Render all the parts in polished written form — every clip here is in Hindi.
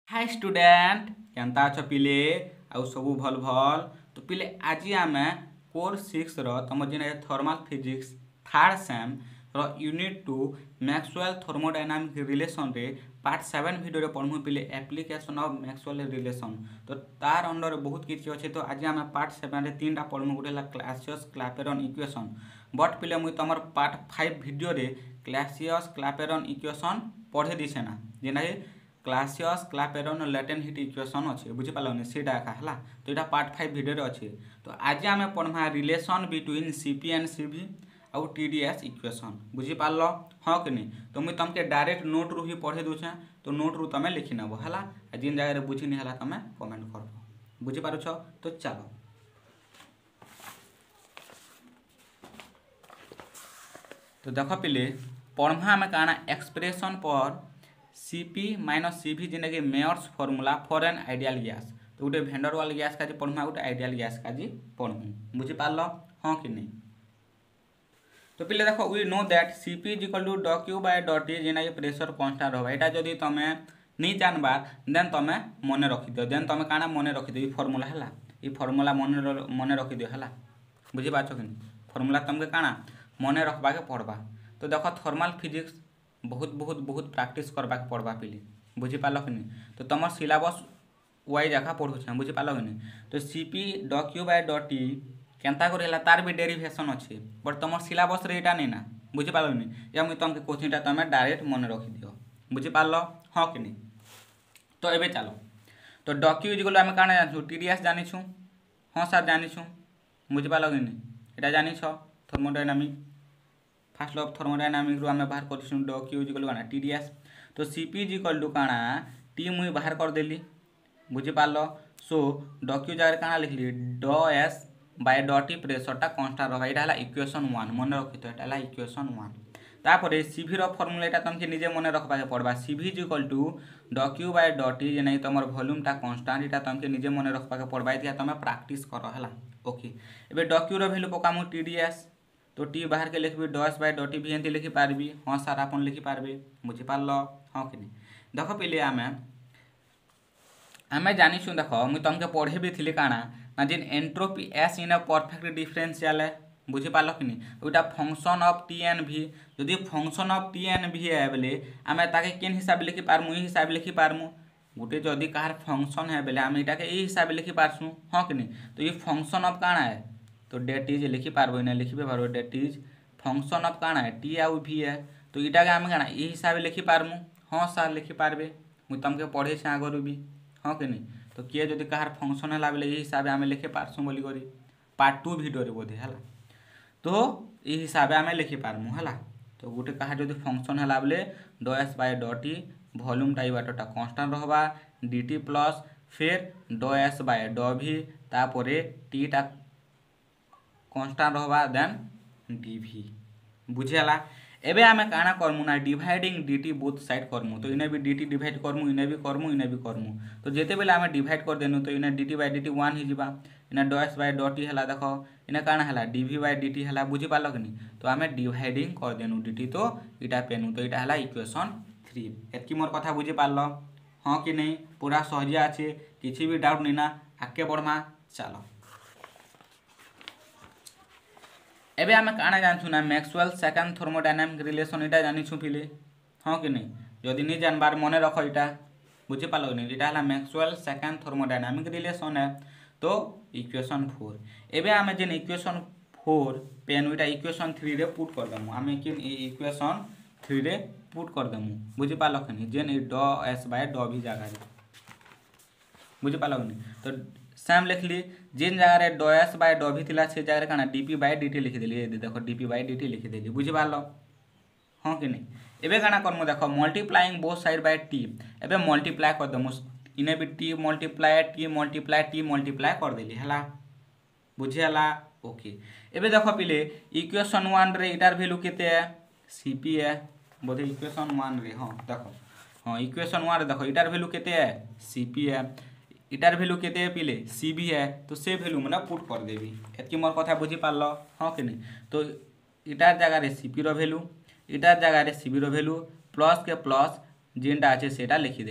हाय स्टूडेंट केनता अछ पिले आउ सबू भल भल। तो पिले आज आम कोर्स 6 तुम जिन thermal physics third sem unit 2 Maxwell thermodynamic relation रे पार्ट 7 वीडियो रे पढ़मु पिले एप्लीकेशन ऑफ मैक्सवेल रिलेशन। तो तार अंडर बहुत किसी अच्छे। तो आज आम पार्ट 7 रे तीन टा पढ़मु। गोटे क्लासियस क्लापेरन इक्वेशन बट पिले मुई तुम पार्ट 5 वीडियो रे क्लासियस क्लापेरन इक्वेशन पढ़े दीछे ना जेना Clausius Clapeyron latent heat equation अच्छे बुझीपारे सीटा एका है। तो यहाँ पार्ट 5 वीडियो अच्छे। तो आज आम पढ़मा relation between CP and CV आउ टीडीएस इक्वेशन बुझीपार हाँ कि नहीं। तो मुझे तुमके डायरेक्ट नोट रू ही पढ़े दूचे। तो नोट रू तुम लिखी नब है जिन जगह बुझी है तुम कमेंट कर बुझीपार। तो चलो तो देख पिले पढ़मा आम काना एक्सप्रेशन पर सीपी माइनस सीवी जिन कि Mayer's formula for an ideal gas. तो गोटे भेंडर वाल गैस का पढ़मा गोटे आइडियल गैस का पढ़मु बुझीपार हाँ कि नहीं। तो पिले देख we know that CP is equal to d Q by d T जेना कि प्रेशर कन्स्टांट होगा। यहाँ जदि तुम नहीं जानबार देन तुम मन रखिद देन तुम काना मन रखिद ये फॉर्मूला है ये फॉर्मूला मन रखिद है बुझीपार कि नहीं। फॉर्मूला तुमके काना मन रखबा के पड़वा। तो देख थर्मल फिजिक्स बहुत बहुत बहुत प्रैक्टिस करवा पड़वा पिले बुझीपार कि नहीं। तो तुम सिलेबस वाइज एका पढ़ुछे बुझीपार कि नहीं। तो CP d Q by d T केनता कर तार भी डेरिवेशन अच्छे बट तुम सिलेबस रे एटा नहीं ना बुझीपार कि नहीं। या मुझे तुमके क्वेश्चन तुम डायरेक्ट मन रखिदियो बुझीपार हाँ कि नहीं। तो एबे चलो तो ड क्यू इज इक्वल आम काना जानिछु टीडीएस जानिछु हाँ सर जानिछु बुझीपार कि नहीं। एटा जानिछ thermodynamic first law of thermodynamic रू आम बाहर कर ड क्यू इज इक्वल काना टीडीएस। तो सीपी इज इक्वल टू काना टी मुई बाहर कर देली बुझीपार। सो ड क्यू जगह काना लिखली d S by d T प्रेसरटा कन्स्टांट रहा। यहाँ है इक्वेशन 1 मन रखी। तो यहाँ इक्वेशन 1 तापर सीवी फॉर्मूला यहाँ तुमके निजे मन रखा पड़वा। CV is equal to d Q by d T जे नहीं तुम वॉल्यूमटा कन्स्टांट यहाँ तुमके निजे मन रखा पड़वा। ये तुम प्रैक्टिस कर है ओके। एबे ड क्यू वैल्यू पकामु टीडीएस। तो टी बाहर के लिखी ड एस बाय ड टी भी एमती लिखिपारि हाँ सार आप लिखिपारे बुझीपार हाँ कि नहीं। देख पे आम जानिछु देख मुझे तुमके पढ़े भी थी काना ना जिन entropy S in a perfect differential है बुझीपार कि नहीं। वोटा function of T and V जदि फंक्शन ऑफ टी एन भी है बोले आम ताके केन हिसाब लिखिपारमु ये हिसाब लिखिपारमु। गोटे जदि कहार फंक्शन है बोले आम यहाँ ये हिसाब लिखिपारसु हाँ कि नहीं। तो ये फंक्शन ऑफ काना है तो डेट इज लिखिपार ना लिखिबे पार डेट इज फंक्शन ऑफ काना है टी आउ भी है। तो यहाँ आम काना ये हिसाब लिखिपारमु हाँ सार लिखिपारे मुझे तुमके पढ़े से आगु भी हाँ कि नहीं। तो किए जदि कहार फंक्शन है बोले ये हिसाब आम लिखे पारसु बोली करी पार्ट 2 वीडियो बोधे है। तो ये हिसाब आम लिखिपारमु है। तो गोटे कहार जदि फंक्शन है बोले d S by d T वॉल्यूमटा ये बाटटा कन्स्टांट रहा डी टी प्लस फिर d S by d V तापर टीटा कन्स्टांट रहा देन डी भी बुझेला। एबे आमे काना करमु ना डिवाइडिंग dt बोथ साइड करमु। तो इने भी dt डिवाइड करमु इने भी करमु इने भी करमु। तो जेते बेले आमे डिवाइड कर देनु तो इने dt बाय dt 1 ही जिबा इने ड एस बाय ड टी हला देखो इने काना हला dv बाय dt हला बुझी पालो कि नहीं। तो आमे डिवाइडिंग कर देनु dt तो इटा पेनु तो इटा हला इक्वेशन 3। एतकी मोर कथा बुझी पालो हाँ कि नहीं पूरा सहजिया अछि किछि भी डाउट नहीं ना आके बढ़मा चलो। एबे आमे काना जानछु ना मैक्सवेल सेकंड थर्मोडायनामिक रिलेशन इटा जानिछु पिले हाँ कि नहीं। जदि नहीं जानबार मन रख इटा बुझी पालो नहीं। इटा हला मैक्सवेल सेकंड थर्मोडायनामिक रिलेशन है। तो इक्वेशन 4 एबे आमे जेन इक्वेशन 4 पेन इटा इक्वेशन 3 रे पुट कर दमु आमे किन इक्वेशन 3 रे पुट कर दमु बुझी पालो कि नहीं। जेन ड एस बाय ड भी जगह बुझी पालो कि नहीं। तो सेम लिखली जिन जगह ड एस बाय ड भी थिला से जगह काना डीपी बाय डीटी लिखिदेली देखो डीपी बाय डीटी लिखिदेली बुझी पार हाँ कि नहीं। एबे काना करमु देखो multiplying both side by T एबे मल्टीप्लाई कर दमु इने भी टी मल्टीप्लाई कर देली हला बुझी हला ओके। एबे देखो पिले इक्वेशन 1 रे इटार वैल्यू केते है सीपी है बोधे इक्वेशन 1 रे हाँ देखो हाँ इक्वेशन 1 रे देखो इटार वैल्यू केते है सीपी है इटार वैल्यू केते पिले सी भी है। तो से वैल्यू मैंने पुट कर देवी एतकी मोर कथा बुझी पार हाँ कि नहीं। तो इटार जगह रे सीपी वैल्यू इटार जगह रे सीबी वैल्यू प्लस के प्लस जेनटा अच्छे सेटा लिखिदेली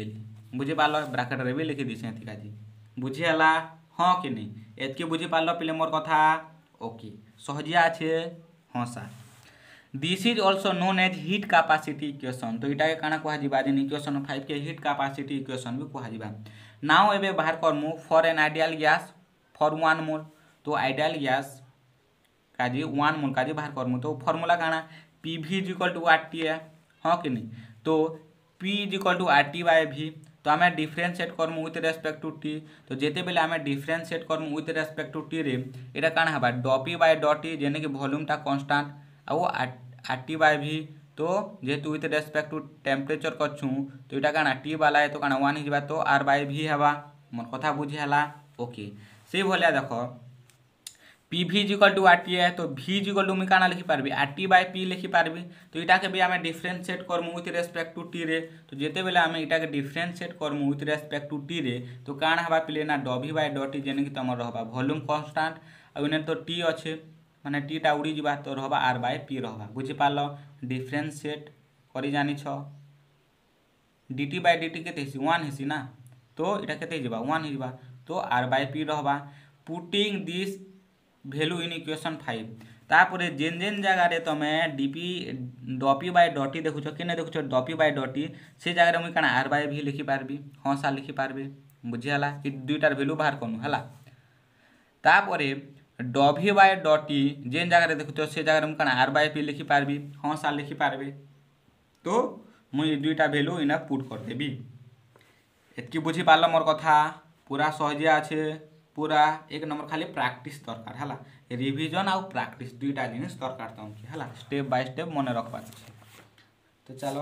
बुझीपार ब्राकेट रे भी लिखी दीछे एथिकाजी बुझीगला हाँ कि नहीं एतकी बुझीपार पिले मोर कथा ओके सहजिया अच्छे हाँ sir this is also known as heat capacity equation तो इटा काना कहुआ जेन इक्वेशन 5 के हिट कैपेसिटी इक्वेशन भी कहुआ नाउ एबे बाहर करमु for an ideal gas for 1 mole तो आइडियल गैस काजी 1 मोल काजी बाहर करमु तो फॉर्मूला काना PV is equal to RT है हाँ कि नहीं तो P is equal to RT by V तो आम डिफरेन्सीएट करमु विथ रेस्पेक्ट टू टी तो जिते बेले आम डिफरेन्सीएट करमु विथ रेस्पेक्ट टू टी रे एटा काना हबा डपी बाय डटी जेने कि वॉल्यूमटा कांस्टेंट आउ आरटी बाय भी तो जेहेतु विथ रेस्पेक्ट टू टेम्परेचर करछू तो इटा काना टी वाला है तो काना 1 हिजबा तो आर बाय भी हबा मोर कथा बुझिहला ओके से भलिया देखो पी भी इज इक्वल टू आरटी है तो भी इज इक्वल टू मुझे काना लिखि पारबी आरटी बाय पी लिखि पारबी तो इटा के भी आम डिफरेन्सीएट करमु विथ रेस्पेक्ट टू टी रे तो जेते बेले आम इटा के डिफरेन्सीएट करमु विथ रेस्पेक्ट टू टी रे तो काना हबा पिले ना डभी बाय डटी जेने कि तमर रहबा वॉल्यूम कांस्टेंट आ इने तो टी अच्छे माने टीटा उड़ी जीवा तो रहबा आर बाय पी रहबा बुझी पारल डिफरेन्सीएट करी जानी छ dt बाय dt केते हेसी 1 हेसी ना तो इटा केते जीवा 1 हिजबा तो आर बाय पी रहबा putting this value in equation 5 तापरे जेन जेन जगह रे तमे डपी बाय डटी देखुछ कि नै देखुछ डपी बाय डटी से जगह रे मुई काना आर बाय भी लिखि पारबी हां सा लिखि पारबी बुझिहला कि दुईटार वैल्यू बाहर करनु हला तापरे डभी बाय डटी जेन जगह रे देखुछ से जगह रे मुई काना आर बाय पी लिखि पारबी हां सा लिखि पारबी तो मुई दुईटा वैल्यू इना पुट कर देबी एतकी बुझी पारल मोर कथा पूरा सहजिया আছে पूरा एक नंबर खाली प्रैक्टिस दरकार है रिविजन आउ प्रैक्टिस दुईटा जिनिस दरकार तुमके है स्टेप बाय स्टेप मन रखवा तो चलो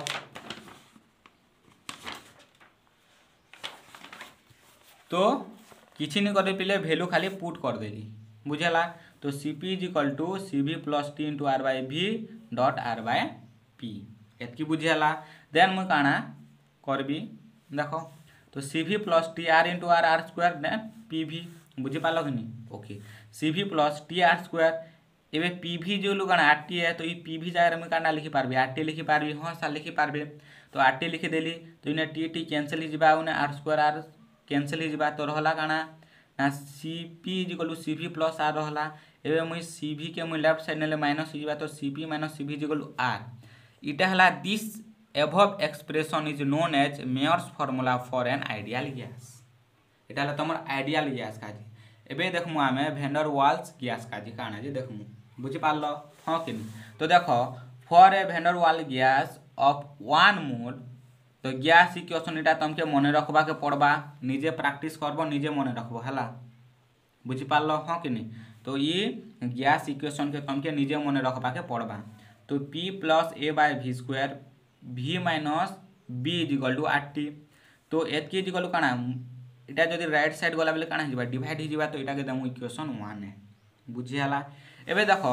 तो किसी नहीं कर पिले वैल्यू खाली पुट कर देली बुझेला तो CP is equal to CV plus T into R by V डट आर बाय पी एतकी बुझेला देन मुझे काना करबी देखो तो CV plus T R into R R square ने पी भी बुझी पाल कि नहीं okay CV plus T R square एवं पीवी जो लोग आर टी है तो ये पीवी जगह में काना लिखि पारबी आर टी लिखि पारबी हाँ सा लिखि पारबी तो आर टी लिखि देली तो इन्हें टी टी कैंसल ही जा आर स्क्वायर आर कैंसल ही जा तो रहा काना ना CP is equal to CV plus R रहा एवं मुई सीवी के मुई लेफ्ट साइड ने माइनस हो जा तो CP minus CV is equal to R इटा हला this above expression is known as Mayer's formula for an ideal gas इटा हला तुम आइडियल गैस काजी एबे देखमु आमे वेंडर वाल्स गैस काजी काना जे देखमु बुझी पारलो हाँ कि नहीं तो देखो for a van der Waals gas of 1 mole तो गैस इक्वेशन इटा तुमके मने रखबा के पड़बा निजे प्रैक्टिस करबो निजे मने रखबो हला बुझी पारलो हाँ कि नहीं तो ये गैस इक्वेशन के तुमके निजे मने रखबा के पड़बा तो p plus a by V square v minus b is equal to R T तो एतकी इज इक्वल टू काना इटा जदि राइट साइड गला बेले काना हिजबा डिवाइड हिजबा तो इटा के देमु इक्वेशन 1 है बुझिहला एबे देखो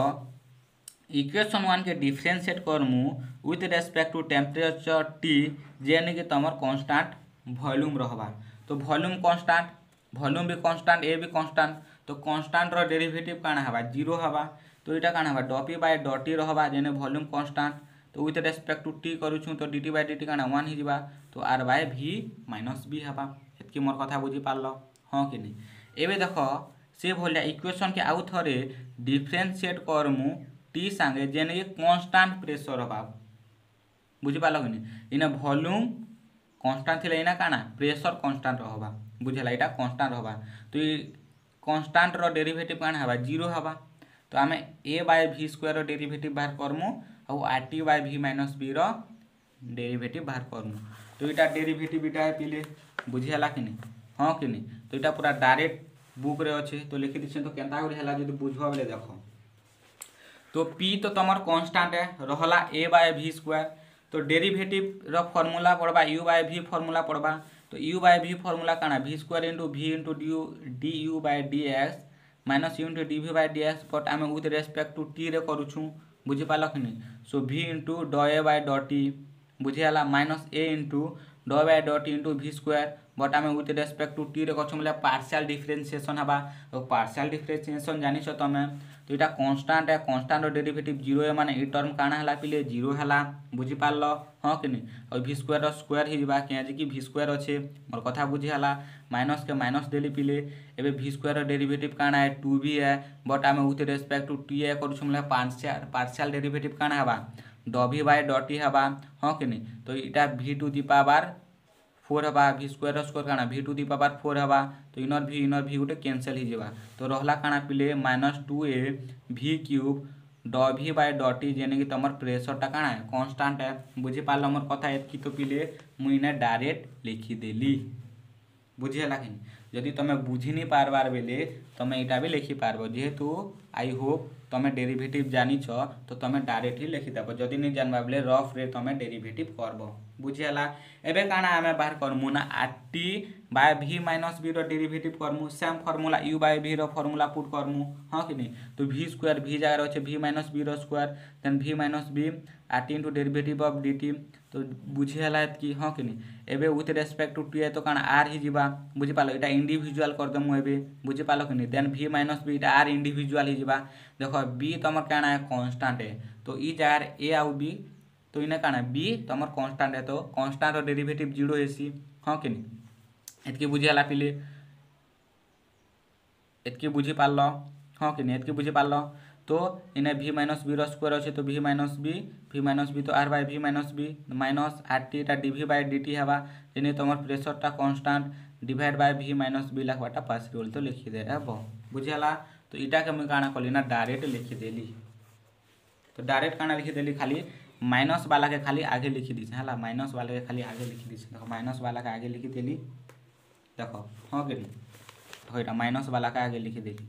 इक्वेशन 1 के डिफरेंशिएट करमु with respect to temperature T जेने कि तमर कांस्टेंट वॉल्यूम रहबा तो वॉल्यूम कांस्टेंट वॉल्यूम भी कांस्टेंट ए भी कांस्टेंट तो कांस्टेंट रो डेरिवेटिव काना हबा 0 हबा तो इटा काना हबा डपी बाय डटी रहबा जेने वॉल्यूम कांस्टेंट तो विथ रेस्पेक्ट टू टी करूछु तो dt बाय dt काना 1 हिजबा तो r by v minus b हबा एतकी मोर कथा बुझी पारल हाँ कि नहीं एबे देखो से भलिया इक्वेशन के आउ थरे डिफरेंशिएट करमु टी संगे जेने कि कांस्टेंट प्रेशर हबा बुझी पारल कि नहीं इना वॉल्यूम कांस्टेंट थिले इना काना प्रेशर कांस्टेंट रहबा बुझेला इटा कांस्टेंट रहबा तो ये कांस्टेंट रो डेरिवेटिव काना हबा 0 हबा तो आमे a बाय v स्क्वायर रो डेरिवेटिव बाहर करमु और rt by v minus b रो डेरिवेटिव बाहर करमु तो इटा डेरिवेटिव इटा है पिले बुझिहला कि नहीं हाँ कि नहीं तो इटा पूरा डायरेक्ट बुक रे अच्छे तो लिखि दिछे तो केनता गुडी हला जदि बुझवा बेले देखो तो p तो तमर कांस्टेंट है रहला a बाय v स्क्वायर तो डेरिवेटिव रो फार्मूला पड़बा u बाय v फार्मूला पड़बा तो u बाय v फार्मूला काना v square into v into du by dx minus u into dv by dx but आमे विथ रेस्पेक्ट टू t रे करूछु बुझी पाल कि नहीं so v into d a by d t बुझिहला minus a into d by d t into v square but आम विथ रेस्पेक्ट टू टी रे करछु बोले पार्शियल डिफरेंशिएशन हवा। तो पार्शियल डिफरेंशिएशन जानिछ तमे। तो यहाँ कन्स्टांट है, कन्स्टांट डेरिवेटिव जीरो है माने ई टर्म काना हला पिले जीरो हला। बुझी पारल हाँ कि नहीं। और भि स्क्वायर स्क्वायर ही जावा क्या कि भि स्क्वायर अच्छे मोर कथा बुझी हला। माइनस के माइनस देली पिले एबे भि स्क्वायर डेरिवेटिव काना है 2b है। बट आम विथ रेस्पेक्ट टू टी ए करछु बोले पार्शियल डेरिवेटिव काना हवा डभी बाय डटी हवा हाँ कि नहीं। तो इटा भि टू दी पावर 4 हवा भि स्क्वायर स्क्वायर काना भि टू दी पावर 4 हवा। तो इनर भि गोटे कैंसल ही जावा। तो रहला काना पिले -2a भि क्यूब डभी बाय डटी जेने कि तुम प्रेसरटा काना है कन्स्टांट है। बुझी पार्ल मोर कथा एतकी। तो पिले मुझे डायरेक्ट लिखिदेली बुझीगला कि जदि तुम बुझी नहीं पारबार बेले तुम यहाँ भी लिखि पार्ब। जेहेतु आई होप तुम डेरिवेटिव जानिछ तो तुम डायरेक्ट ही लिखिदेव। जदि नहीं जानबा बेले रफ रे तुम डेरिवेटिव करब। बुझीगला। एबे काना आमे बाहर करमु ना RT by v minus b रो डेरिवेटिव करमु। Same formula u by v रो फार्मूला पुट करमु हाँ कि नहीं। तो v स्क्वायर v जगह अच्छे v माइनस b रो square then v minus b RT into derivative of dt। तो बुझीगला कि हाँ कि नहीं। एबे विथ रेस्पेक्ट टू टी तो काना r ही जीवा। बुझी पालो इटा इंडिविजुअल कर देमु एबे। बुझी पालो कि नहीं। देन v माइनस b इटा r इंडिविजुअल ही जीवा। देखो b तुम काना है कांस्टेंट है। तो ई जगह a आउ b तो इन्हें काना बी तुम कांस्टेंट है। तो कांस्टेंट और डेरिवेटिव जीरो हेसी हाँ कि नहीं। एतकी बुझीगला पिले एतकी बुझी पार्ल हाँ कि नहीं। एतकी बुझी पार्ल। तो इन्हें v माइनस बी रो स्क्वायर अच्छे तो v माइनस बी तो r by v minus b minus RT टा dv बाय dt हवा जेने तुम प्रेसरटा constant divide by v minus b लिखवाटा पॉसिबल। तो लिखिदे अब बुझीगला। तो इटा के मुझे काना कली ना डायरेक्ट लिखिदेली। तो डायरेक्ट काना लिखिदेली खाली माइनस वाला के खाली आगे लिखी दी है माइनस वाला के खाली आगे लिखी दी। देखो माइनस वाला के आगे लिखी देली देखो हाँ कि तो यहाँ माइनस वाला के आगे लिखी देली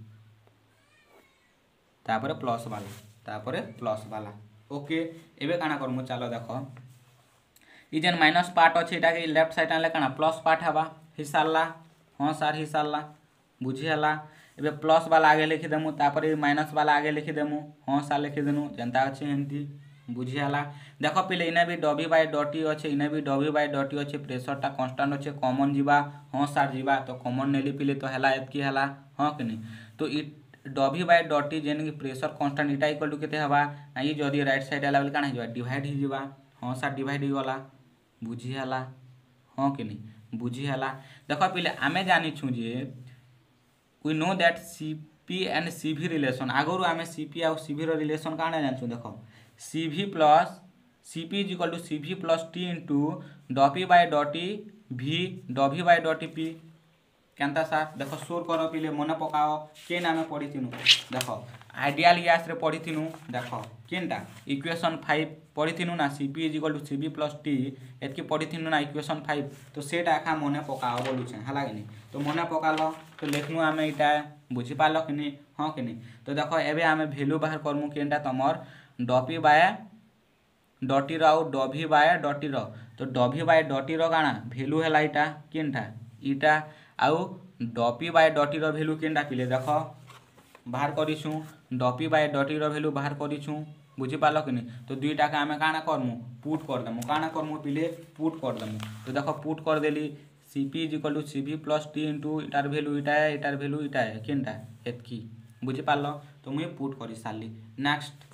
तापर प्लस वाला ओके। एबे काना करमु चलो देखो ई जेन माइनस पार्ट अच्छे इटा के लेफ्ट साइड आनले काना प्लस पार्ट हवा हिसाला हाँ सार हिसाला बुझीगला। एबे प्लस वाला आगे लिखिदेमु तापर माइनस वाला आगे लिखिदेमु हाँ सार लिखिदेनु जेनता अच्छे एमती बुझीगला। देख पिले इने भी डभी बाय डटी अच्छे इने भी डभी बाय डटी अच्छे प्रेसरटा कांस्टेंट अच्छे कॉमन जीवा हाँ सार जीवा। तो कॉमन नेली पिले तो हैला एतकी हैला हाँ कि नहीं। तो ई डभी बाय डटी जेन कि प्रेसर कांस्टेंट इटा इक्वल टू केते हवा ना ई जदी राइट साइड आला बेले काना हिजवा डिवाइड ही जीवा हाँ सार डिवाइड ही गला बुझीगला हाँ कि नहीं बुझीगला। देख पिले आमे जानिछु जे we know that CP and CV relation आगरु आमे CP और CV रो रिलेशन काना जानछु। देखो CV plus CP is equal to CV plus T into dP by dT V dV by dT P केनता सार देखो सोर करो पिले मन पकाओ के नामे पढ़ी थिनु। देखो आइडियल गैस रे पढ़ी थिनु देखो केनटा इक्वेशन 5 पढ़ी थिनु ना CP is equal to CV plus T एतकी पढ़ी थिनु ना इक्वेशन 5। तो सेटा एखा मन पकाओ बोलु छे हला कि नहीं। तो मन पकालो तो लिखनु आमे इटा बुझी पालो कि नहीं हाँ कि नहीं। तो देखो एबे आमे वैल्यू बाहर करमु केनटा तमर डपी बाय डटी रो आउ डभी बाय डटी रो। तो डभी बाय डटी रो काना वैल्यू हैला इटा केनटा इटा आउ डपी बाय डटी रो वैल्यू केनटा पिले देखो बाहर करिछु डपी बाय डटी रो वैल्यू बाहर करिछु बुझी पालो कि नहीं। तो दुईटा के आमे काना करमु पुट कर देमु काना करमु पिले पुट कर देमु। तो देखो पुट कर देली CP is equal to CV plus T into इटार वैल्यू इटा है इटार वैल्यू इटा है केनटा एतकी बुझी पालो। तो मुझे पुट करी सारली नेक्स्ट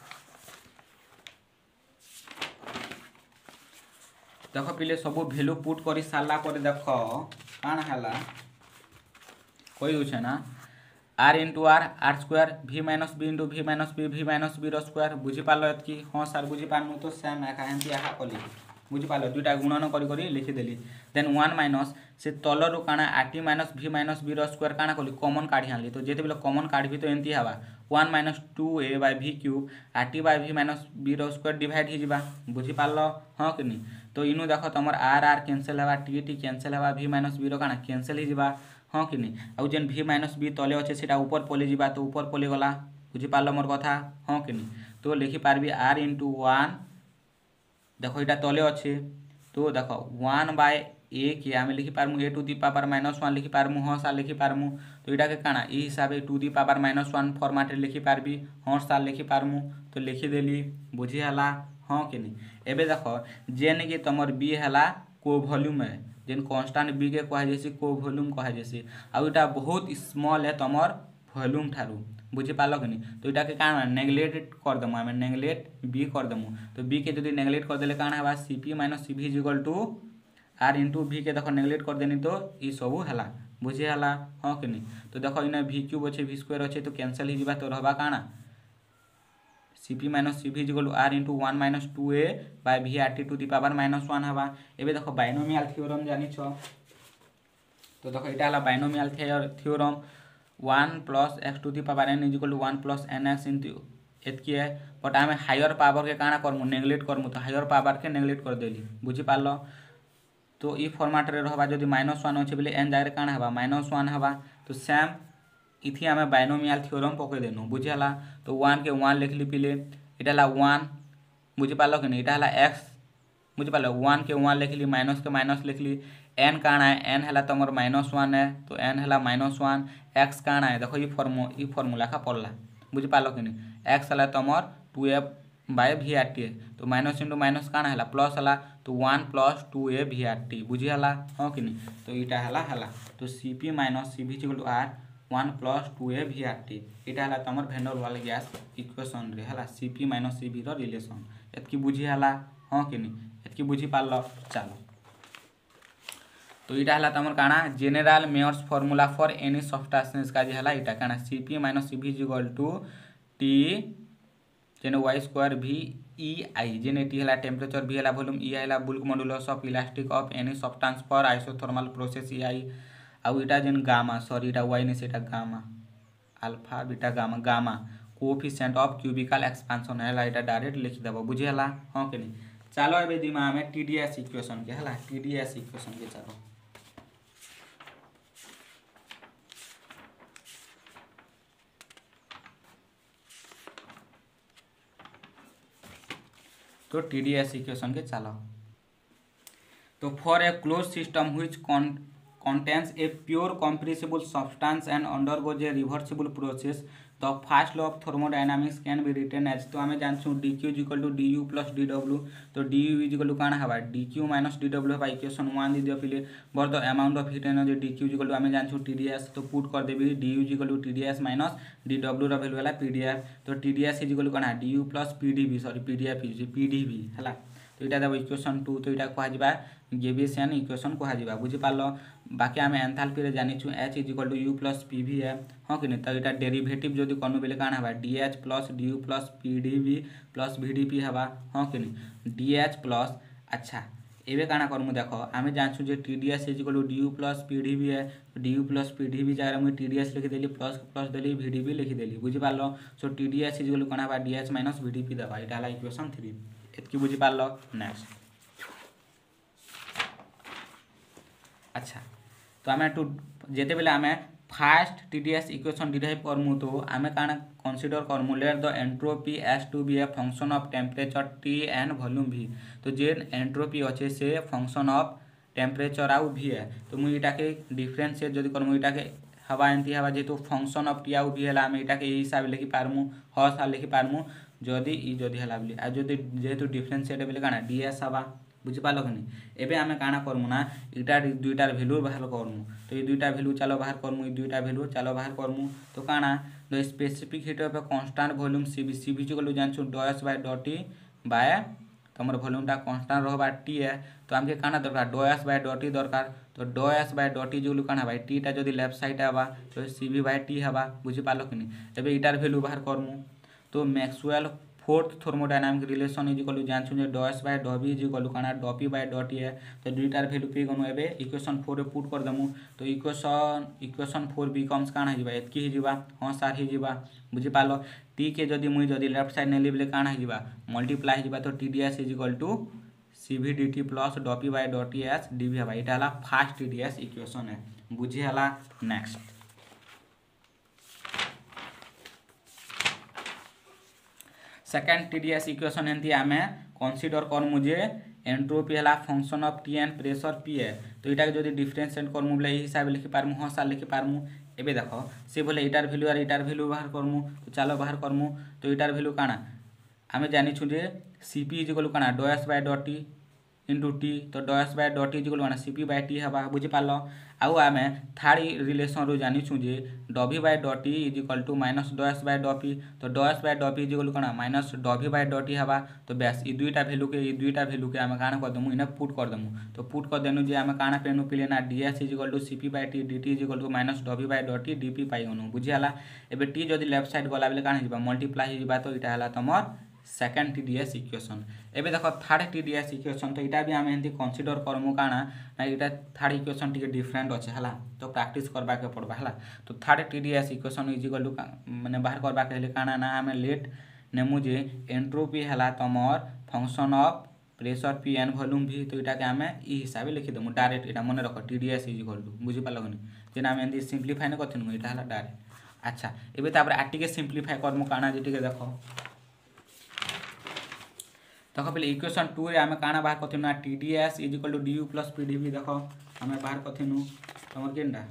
देख पिले सब वैल्यू पुट कर सारा पर देख काना है कही दूचे ना R into R square V minus b into V minus b रो स्क्वायर बुझी पाल एतकी हाँ सार बुझी पारनु। तो सेम एका एमती एका कली बुझी पाल दुईटा गुणन करी लिखिदेली देन 1 माइनस से तलर काना RT minus V minus b रो स्क्वायर काना कली कॉमन काढ़ी आनली। तो जेते बेले कॉमन काढ़ी तो एमती हवा 1 minus 2a by v cube RT by V minus b रो स्क्वायर डिवाइड ही जीवा बुझी पाल हाँ कि नहीं। तो इनु देखो तुम R कैंसल हवा T कैंसल हवा V माइनस बी रो काना कैंसल ही जीवा हाँ कि नहीं। आउ जेन V माइनस बी तले अच्छे से ऊपर पलि जीवा तो ऊपर पलि गला बुझी पाल मोर कथा हाँ कि नहीं। तो लिखि पारबी R इंटू 1 देखो यहाँ तले अच्छे तो देखो 1 बाय a के आम लिखि पारमु a टू दी पावर -1 लिखि पारमु हाँ सार लिखि पारमु। तो यहाँ के काना ई हिसाब से 2 दी पावर -1 फॉर्मेट लिखि पारबी हाँ सार लिखि पारमु। तो लिखिदेली बुझीगला हाँ कि नहीं। एबे देखो जेन कि तुम B हैला को वॉल्यूम है जेन कन्स्टांट बी के कह जैसी को वॉल्यूम कह जैसी आउ इटा बहुत स्मॉल है तुमर वॉल्यूम ठारू बुझी पाल कि नहीं तो इटा के काना नेग्लेक्ट कर देमु आमे नेग्लेक्ट बी कर देमु तो बी के जदी नेग्लेक्ट कर देले काना हवा Cp - Cv equal to R into V के देखो नेग्लेक्ट कर देनी तो ई सबू हला बुझी हला हाँ कि नहीं तो देखो इना v क्यूब अच्छे v स्क्वायर अच्छे तो कैंसल ही तो रहबा काना Cp - Cv equal to R into 1 - 2a by v R T to the power -1 हवा एबे देखो बाइनोमियल थ्योरम जानी छ तो देखो इटा हला binomial theorem 1 + x to the power n equal to 1 + nx into एतकी है बट आमे हायर पावर के काना करमु नेग्लेक्ट करमु तो हायर पावर के नेग्लेक्ट कर देली बुझी पालो तो ई फॉर्मेट रे रहबा जदी -1 होचे बेले n जाय रे काना हबा -1 हबा तो सेम इथि आमे बाइनोमियल थ्योरम पके देनु बुझियाला तो 1 के 1 लिखली पिले इटा ला 1 बुझी पालो कि नहीं इटा ला x बुझी पालो 1 के 1 लिखली माइनस के माइनस लिखली n काना है n हला तमर -1 है तो n हला -1 x काना है देखो ई फार्मूला का पड़ला बुझी पालो कि नहीं x हला तमर 2a by v R T तो माइनस इंटू माइनस काना हला प्लस हला तो 1 + 2a v आर टी बुझी हला हाँ कि नहीं तो इटा हला तो Cp - Cv equal to r 1 + 2a v R T इटा हला तमर वेंडर वाल गैस इक्वेशन रे हला Cp - Cv रो रिलेशन एतकी बुझी हला हाँ कि नहीं एतकी बुझी पालो चलो तो इटा हला तमर काना general Mayer's formula for any substance का जे हला इटा काना Cp - Cv equal to t जेने y² v e i जेने t हला टेम्परेचर v हला वॉल्यूम e हला bulk modulus of elastic of any substance for isothermal process e i आउ इटा जेन गामा सॉरी इटा y ने सेटा gamma alpha beta gamma gamma coefficient of cubical expansion हला इटा डायरेक्ट लिख देबो बुझी हला हां कि नहीं चलो एबे दिमाग में TdS इक्वेशन के हला TdS इक्वेशन के चलो तो TdS इक्वेशन के चलो तो for a close system which contains a pure compressible substance and undergoes a reversible process the first law of thermodynamics can be written as तो हमें जानछु dq equal to du plus dw तो du इक्वल टू काना हवा dq माइनस dw हवा इक्वेशन 1 दी दियो पिले बर the amount of heat energy dq equal to हमें जानछु TdS तो पुट कर देबी du equal to TdS minus dw रो वैल्यू हला pdf तो TdS इक्वल टू काना du plus pdv sorry pdf pdv हला तो इटा देबो इक्वेशन 2 तो इटा कहा जिबा गेविएशन इक्वेशन कहा जिबा बुझी पालो बाकी आमे एंथैल्पी रे जानि छु h equal to u plus pv है हां कि नहीं तो इटा डेरिवेटिव जदी करनु बेले काना हबा dh plus du plus pdv plus vdp हबा हां कि नहीं dh प्लस अच्छा एबे काना करमु देखो आमे जानछु जे TdS equal to du plus pdv है du प्लस pdv जाय मु TdS लिख देली प्लस प्लस देली vdp लिख देली बुझी पालो सो TdS इक्वल टू काना हबा dh माइनस vdp दबा इटा हला इक्वेशन 3 एतकी बुझी पालो नेक्स्ट अच्छा तो आमे टू जेते बेले आमे फर्स्ट TdS इक्वेशन डिराइव करमु तो आमे काना कंसीडर करमु let the entropy S to be a function of temperature T and volume V तो जे एंट्रोपी अच्छे से फंक्शन ऑफ टेम्परेचर आउ V है तो मु इटा के डिफरेंशिएट जदी करमु इटा के हवा एंती हवा जेतु फंक्शन ऑफ T आउ V हला आमे इटा के ए हिसाब लिखि पारमु ह सा लिखि पारमु जदी ई जदी हला बोली आ जदी जेतु डिफरेंशिएट बेले काना ds हवा बुझी पालो कि नहीं एबे आमे काना करमु ना इटा दुईटार वैल्यू बाहर करमु तो ये दुईटा वैल्यू चलो बाहर करमु ई दुईटा वैल्यू चलो बाहर करमु तो काना the specific heat of a constant volume Cv equal जानछु ∂S/∂T बाय तमर वॉल्यूमटा कांस्टेंट रहबा T है तो हमके काना दरकार ∂S/∂T दरकार तो ∂S/∂T जो काना भाई T टा जदी लेफ्ट साइड हबा तो Cv/T हबा बुझी पालो कि नहीं एबे इटार वैल्यू बाहर करमु तो Maxwell fourth thermodynamic relation equal to जानछु जे ∂S/∂V इक्वल टू काना ∂P/∂T है तो दुईटार वैल्यू पे गनु एबे इक्वेशन 4 रे पुट कर दमु तो इक्वेशन 4 बिकम्स काना हिबा एतकी हि जिबा हां सर हि जिबा बुझी पालो T के जदी मुई जदी लेफ्ट साइड ने लेबले काना हि जिबा मल्टीप्लाई जिबा तो TdS equal to Cv/dt plus ∂P/∂T s dv हबा इटा हला फर्स्ट TdS इक्वेशन है बुझी हला नेक्स्ट सेकंड TdS इक्वेशन एंती आमे कंसीडर करमु जे एंट्रोपी हला function of T and pressure P है तो इटा के जदी डिफरेंशिएट करमु बोले ई हिसाब लिखि पारमु हां सा लिखि पारमु एबे देखो से बोले इटार वैल्यू और इटार वैल्यू बाहर करमु तो चलो बाहर करमु तो इटार वैल्यू काना आमे जानि छु जे Cp इक्वल काना ∂S/∂T इंटू टी तो डस बाय डट is equal CP by T हवा बुझिपार आउ आम थर्ड रिलेसन रू जानिछु जे डभी बाय डटी इज इक्वल टू माइनस डस बाय डपी तो डस बाय डपी इज इक्वल कौन माइनस डभी बाय डटी हवा तो बेस ई दुईटा भैल्यू के आम काण करदेमु इने पुट करदेमु तो पुट करदेनु जे आम काण पेनु पिले ना DS is equal to CP by T DT is equal to minus डभी बाय डटी डीपी पाइगनु बुझीगला एबे टी जदि लेफ्ट साइड गला बेले काण हो मल्टीप्लाई हो तो यहाँ है तुम सेकेंड टीडीएस इक्वेशन एबे देखो थर्ड टीडीएस इक्वेशन तो यहाँ भी आम एमती कनसीडर करमु काना ना यहाँ थर्ड इक्वेशन टी डिफरेंट अच्छे है तो प्रैक्टिस करवा के पड़वा है तो third TDS equation is equal to माने बाहर करवा के काना ना आम लेट नेमु जे एंट्रोपी है तुमर function of pressure P and volume V तो यहाँ के आम ई हिसाब से लिखिदेमु डायरेक्ट यहाँ मन रख टीडीएस इज इक्वल टू बुझीपार कि आम एमती सिंप्लीफाई नहीं करथिनु यहाँ है डायरेक्ट अच्छा एबे तापर आटिके सिंप्लीफाई करमु काना जे टिके देखो देखो पहले इक्वेशन 2 रे आम काना बाहर कथिनु ना TDS is equal to DU plus PDV देखो आम बाहर कथिनु तुम केनटा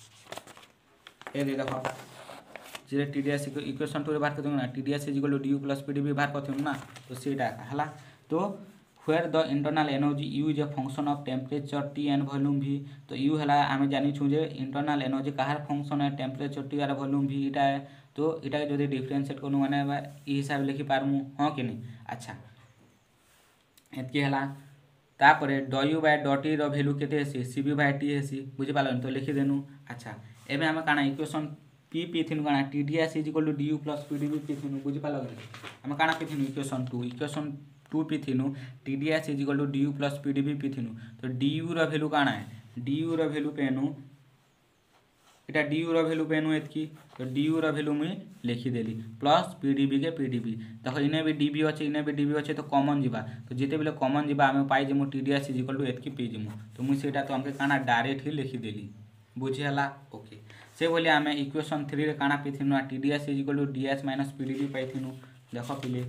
ए दे देखो जे टीडीएस इक्वेशन 2 रे बाहर कथिनु ना TDS is equal to DU plus PDV बाहर कथिनु ना तो सेटा हला तो where the internal energy U is a function of temperature T and volume V तो यू है आम जानिछु जे इंटरनल एनर्जी कहार फंक्शन है टेम्परेचर टी आर वॉल्यूम भी इटा है तो इटा जदि डिफरेंशिएट करू माने ई हिसाब लिखि पारमु हां कि नहीं अच्छा एतकी है तापर डयू बाय डटी भैल्यू केते हेसी सीबी बाय टी हेसी बुझीपार तो लिखिदेनु अच्छा एवं आम काना इक्वेशन पी पीथिनु काना TDS is equal to DU plus PDV पीथिनु बुझीपार आम काना पीथिनु इक्वेशन 2 पीथिनु TDS is equal to DU plus PDV पीथिनु तो डीयू भैल्यू काना है डीयू भैल्यू पेनु इटा डीयू भैल्यू पेनु एतकी तो डीयू भैल्यू मुई लिखिदेली प्लस पीडीवी के पीडीवी देखो इने भी डीबी अच्छे इने भी डीबी अच्छे तो कॉमन जीवा तो जिते बेले कॉमन जीवा आम पाइजिमु टीडीएस इज इक्वल टू एतकी पीजिमु तो मुई सेटा तो हमके काना डायरेक्ट ही लिखिदेली बुझीगला ओके से बोले आम इक्वेशन 3 रे काना पीथिनु ना TDS is equal to DS minus PDV पाइथिनु देखो पिले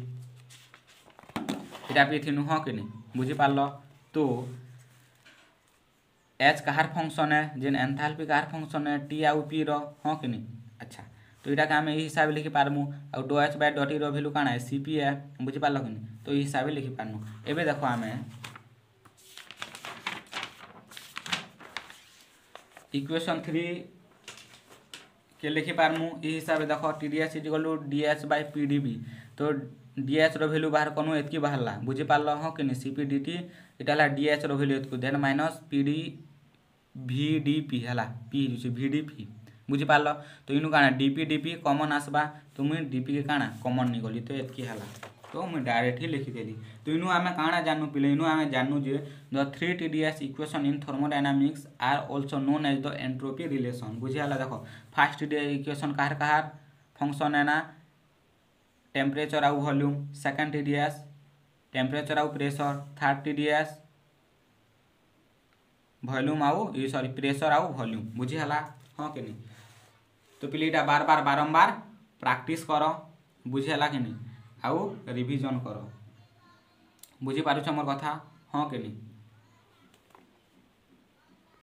इटा पीथिनु हाँ कि नहीं बुझीपार तो एच कहार फंक्शन है जेन एंथैल्पी कहार फंक्शन है टी आउ पी रो हाँ कि नहीं अच्छा तो यहाँ आम यही हिसाब लिखि पारमु आउ डो एच बाय डटी भैल्यू काना है सीपी है बुझीपार कि नहीं तो यही हिसाब लिखि पारमु एबे देखो आम इक्वेशन 3 के लिखि पारमु यही हिसाब देखो TDS is equal to DS by PDV तो डीएच भैल्यू बाहर कनु एतकी बाहरला बुझीपार हाँ कि नहीं सीपी डीटी इटा डीएच भैल्यू एतको देन माइनस पीडी VDP है पी VDP बुझीपार तो इनु काना डीपी डीपी कॉमन आसबा तो मुई डीपी के काना कॉमन नहीं गली तो एतकी है तो मुई डायरेक्ट ही लिखिदेली तो इनु आम काना जानू पिले इनु आम जानू जे the 3 TDS equation in thermodynamics are also known as the entropy relation बुझीगला देखो फर्स्ट इक्वेशन कहार फंक्शन है ना टेम्परेचर आउ वॉल्यूम सेकेंड TDS टेम्परेचर आउ प्रेशर थर्ड TDS वॉल्यूम आउ सॉरी प्रेशर आउ वॉल्यूम बुझीगला हाँ कि नहीं तो पिले इटा बार बार बारंबार प्रैक्टिस कर बुझीगला कि नहीं आउ रिविजन कर बुझी पारुछ मोर कथा हाँ कि नहीं।